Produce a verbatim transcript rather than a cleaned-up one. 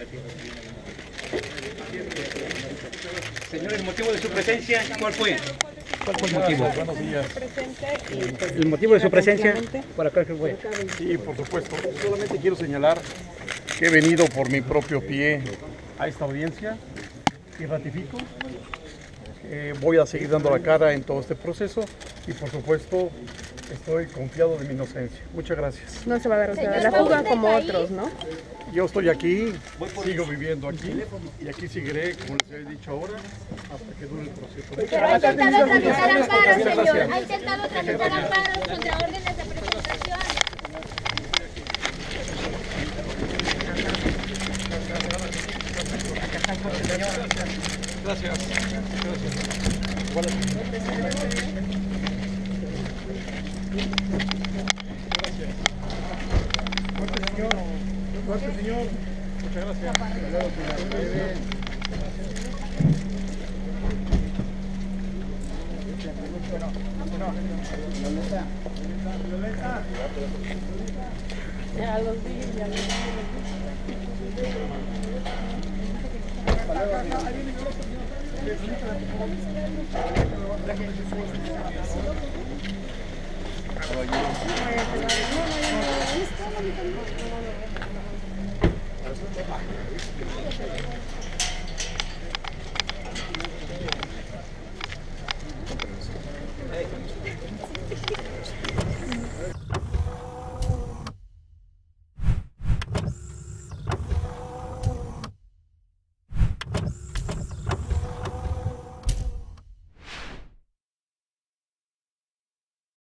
Señor, el motivo de su presencia, ¿cuál fue? ¿Cuál fue el motivo? Buenos días. El motivo de su presencia, ¿para cuál fue? Sí, por supuesto. Solamente quiero señalar que he venido por mi propio pie a esta audiencia y ratifico que voy a seguir dando la cara en todo este proceso y por supuesto estoy confiado de mi inocencia. Muchas gracias. No se va a dar o sea, la fuga como otros, ¿no? Yo estoy aquí, sigo viviendo aquí y aquí seguiré, como les he dicho ahora, hasta que dure el proceso. Pero ha intentado tramitar amparos, señor. Ha intentado tramitar amparos contra órdenes de presentación. Gracias. Gracias, señor. Muchas gracias. Ya los vi, ya los vi. Caballero.